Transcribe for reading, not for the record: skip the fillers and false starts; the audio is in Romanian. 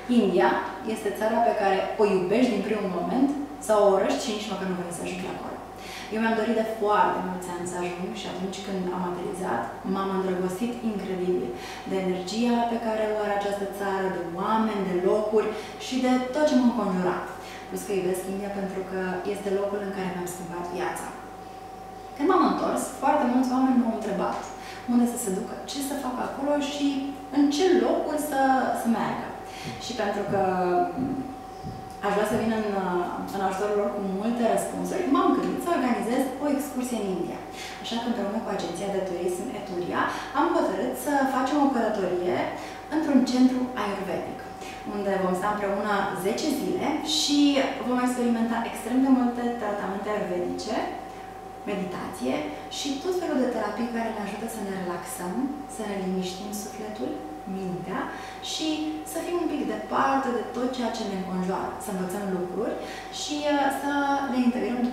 India este țara pe care o iubești din primul moment sau o urăști și nici măcar nu vrei să ajungi acolo. Eu mi-am dorit de foarte mulți ani să ajung și atunci când am aterizat, m-am îndrăgostit incredibil de energia pe care o are această țară, de oameni, de locuri și de tot ce m-a înconjurat. Plus că iubesc India pentru că este locul în care mi-am schimbat viața. Când m-am întors, foarte mulți oameni m-au întrebat unde să se ducă, ce să facă acolo și în ce locuri să meargă. Și pentru că aș vrea să vin în ajutorul lor cu multe răspunsuri, m-am gândit să organizez o excursie în India. Așa că împreună cu agenția de turism Eturia am hotărât să facem o călătorie într-un centru ayurvedic, unde vom sta împreună 10 zile și vom experimenta extrem de multe tratamente ayurvedice, meditație și tot felul de terapii care ne ajută să ne relaxăm, să ne liniștim sufletul, mintea și să fim un pic departe de tot ceea ce ne înconjoară, să învățăm lucruri și să le integrăm